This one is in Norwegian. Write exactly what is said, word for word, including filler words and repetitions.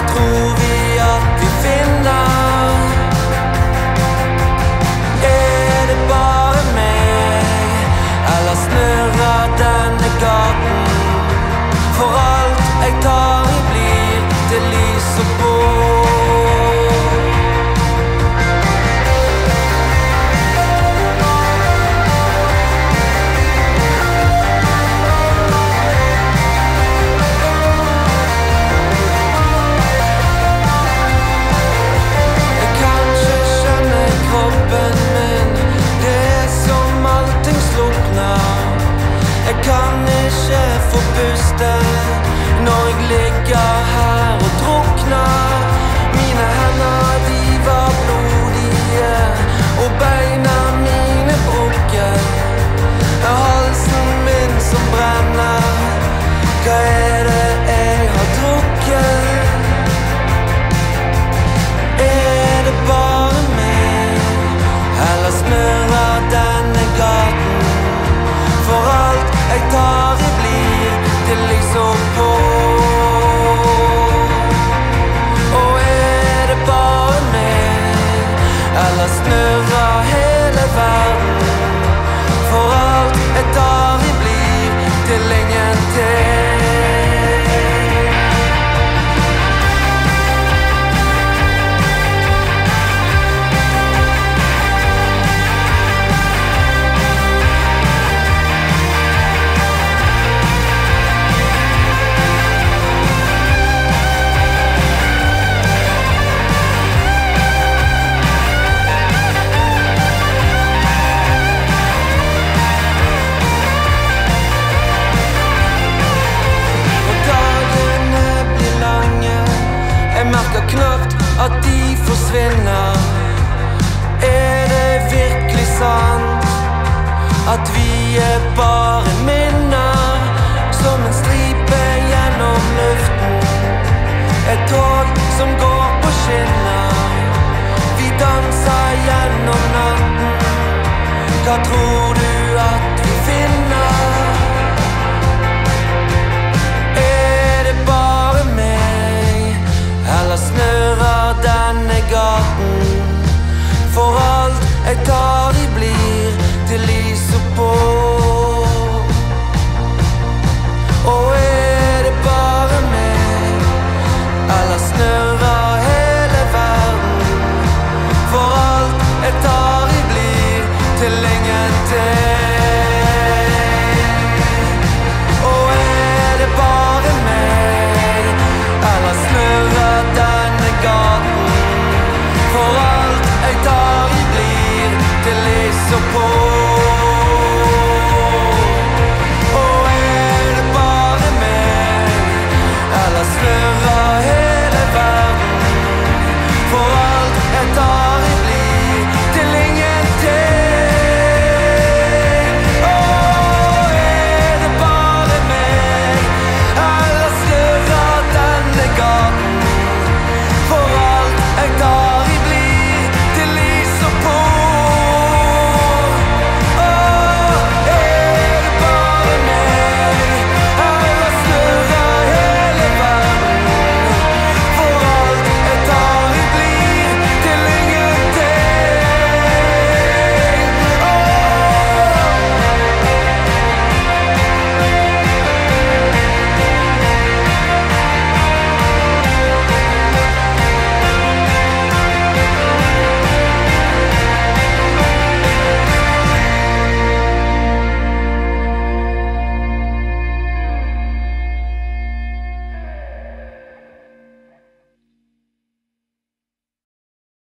tror vi at vi finner? Er det bare meg, eller snurrer denne gaten? For alt jeg tar i blir til lys og bål. Jeg kan ikke få puste når jeg ligger her og drukner. Mine hender, de var blodige, og beina mine brukket. Halsen min som brenner, hva er det jeg har drukket? Er det bare meg, eller snurrer denne gaten? For alt jeg tar i blir til liksom på. Og er det bare meg, eller snurrer hele verden? For alt jeg tar i blir til ingenting. Jeg merker knapt at de forsvinner. Er det virkelig sant at vi er bare minner? Som en stripe gjennom luften, et tog som går på skinner. Vi danser gjennom natten, hva tror du at vi finner? Eller snurrer denne gaten? For alt jeg tar i